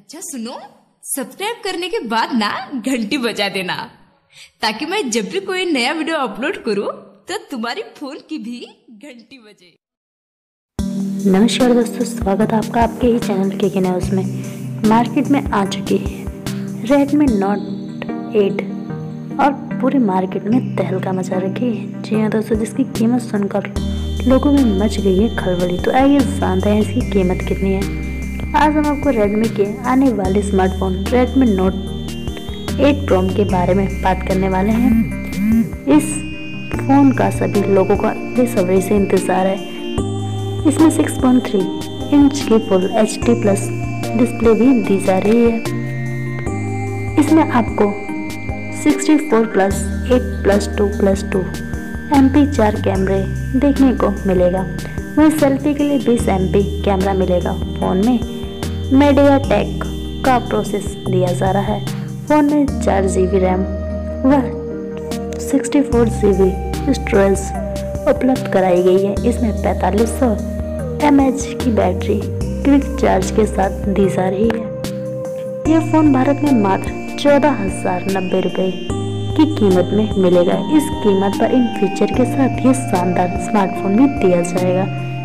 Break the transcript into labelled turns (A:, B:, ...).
A: अच्छा सुनो, सब्सक्राइब करने के बाद ना घंटी बजा देना, ताकि मैं जब भी कोई नया वीडियो अपलोड करूं तो तुम्हारी फोन की भी घंटी बजे।
B: नमस्कार दोस्तों, स्वागत है आपका आपके ही चैनल के न्यूज़ में। मार्केट में आ चुकी है Redmi Note 8 और पूरी मार्केट में तहलका मचा रखी है। जी हाँ दोस्तों, जिसकी कीमत सुनकर लोगों में मच गई है खलबली। तो आइए जानते हैं इसकी कीमत कितनी है। आज हम आपको Redmi के आने वाले स्मार्टफोन Redmi Note 8 Pro के बारे में बात करने वाले हैं। इस फोन का सभी लोगों का बेसब्री से इंतजार है। इसमें 6.3 इंच की फुल HD प्लस डिस्प्ले भी दी जा रही है। इसमें आपको 64+8+2+2 MP 4 कैमरे देखने को मिलेगा। वहीं सेल्फी के लिए 20 MP कैमरा मिलेगा। फ़ोन में MediaTek का प्रोसेस दिया जा रहा है। फ़ोन में 4 GB रैम व 64 GB स्टोरेज उपलब्ध कराई गई है। इसमें 4500 mAh की बैटरी क्विक चार्ज के साथ दी जा रही है। यह फ़ोन भारत में मात्र 14,090 रुपये की कीमत में मिलेगा। इस कीमत पर इन फीचर के साथ ये शानदार स्मार्टफोन भी दिया जाएगा।